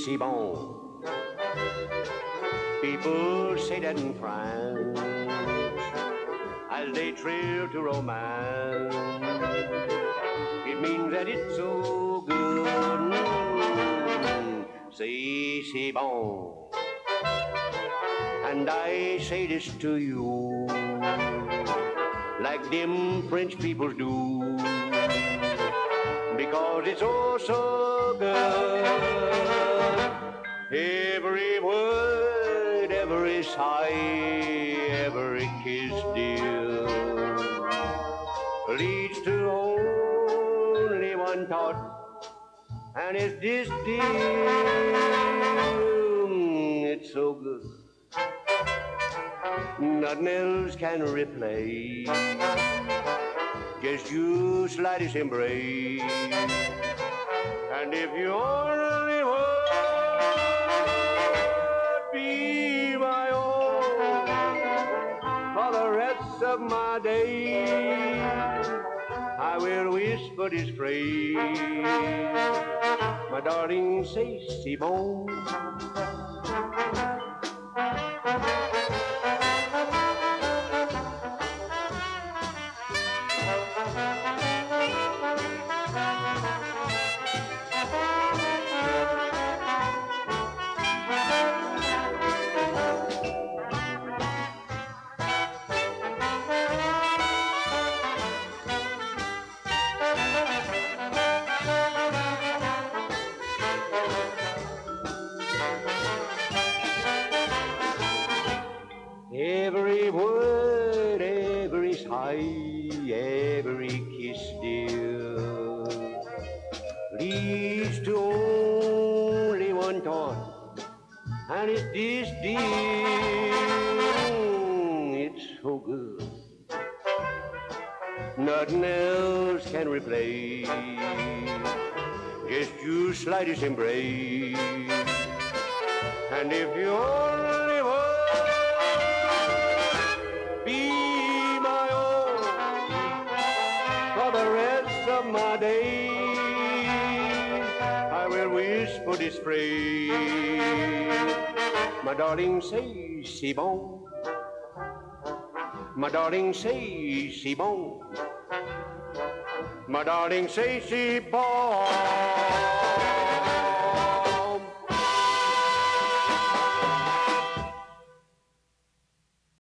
c'est bon. People say that in France as they thrill to romance. It means that it's so good. C'est bon. And I say this to you like them French people do, because it's oh so good. Every word, every sigh, every kiss, dear, leads to only one thought, and it's this, dear. It's so good. Nothing else can replace just you slightest embrace. And if you only would be my own for the rest of my days, I will whisper this phrase, my darling, say c'est bon. Every word, every sigh, every kiss, dear, leads to only one thought, and it's this, dear. It's so good. Nothing else can replace just your slightest embrace. And if you only would be my own for the rest of my days, I will whisper this phrase, my darling, say c'est bon. My darling, say c'est bon. My darling, say c'est bon.